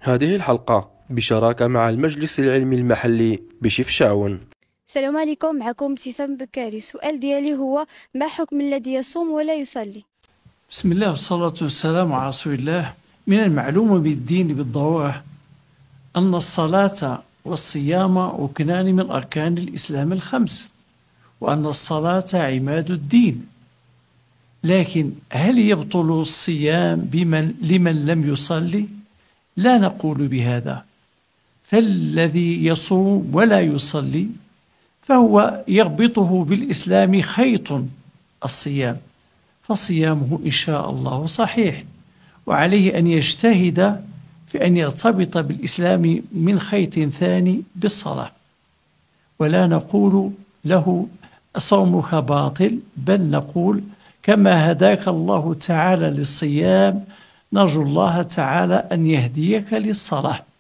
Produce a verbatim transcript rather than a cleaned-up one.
هذه الحلقة بشراكة مع المجلس العلمي المحلي بشفشاون. السلام عليكم، معكم ابتسام بكاري. السؤال ديالي هو: ما حكم الذي يصوم ولا يصلي؟ بسم الله والصلاة والسلام على رسول الله. من المعلوم بالدين بالضرورة أن الصلاة والصيام ركنان من أركان الإسلام الخمس، وأن الصلاة عماد الدين. لكن هل يبطل الصيام بمن لمن لم يصلي؟ لا نقول بهذا. فالذي يصوم ولا يصلي فهو يربطه بالإسلام خيط الصيام، فصيامه إن شاء الله صحيح، وعليه أن يجتهد في أن يرتبط بالإسلام من خيط ثاني بالصلاة. ولا نقول له صومك باطل، بل نقول كما هداك الله تعالى للصيام نرجو الله تعالى أن يهديك للصلاة.